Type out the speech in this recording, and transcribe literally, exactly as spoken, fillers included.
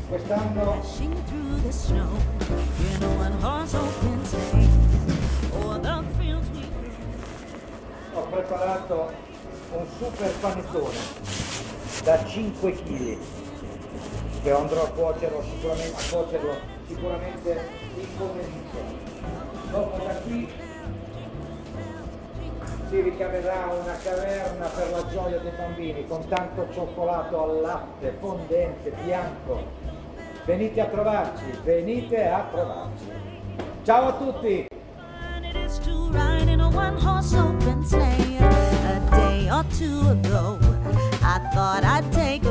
Quest'anno ho preparato un super panettone da cinque chili che andrò a cuocerlo sicuramente, a cuocerlo sicuramente in pomeriggio. Dopo da qui si ricaverà una caverna per la gioia dei bambini con tanto cioccolato al latte fondente bianco. Venite a trovarci, venite a trovarci. Ciao a tutti! A day or two ago, I thought I'd take